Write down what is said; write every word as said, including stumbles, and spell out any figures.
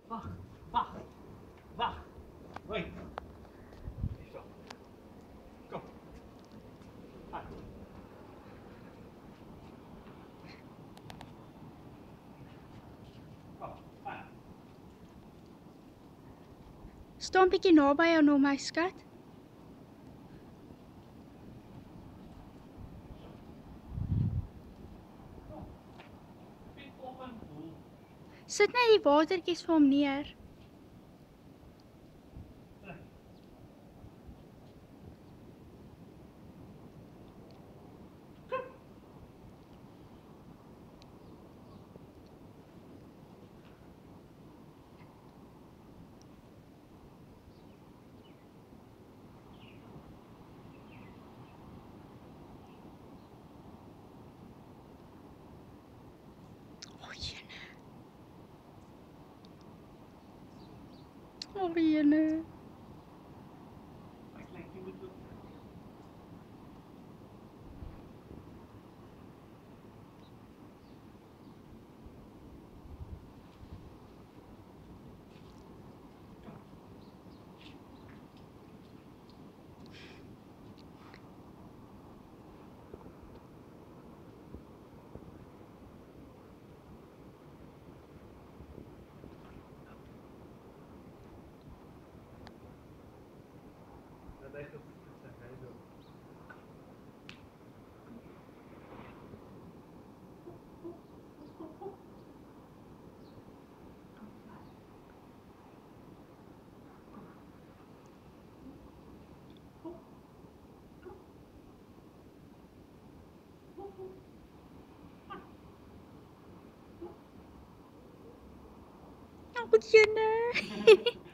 Wacht, wacht, wacht. Wait. Zo. Kom. Ga. Kom, ga. Sta 'n bietjie naby jou nou, my skat. Piet op en voel. Sit net die watertjies vir hom neer. O, jene. O, jene. My kleintjie moet ook. Dat hy gevoel het, hy wil. O, jene.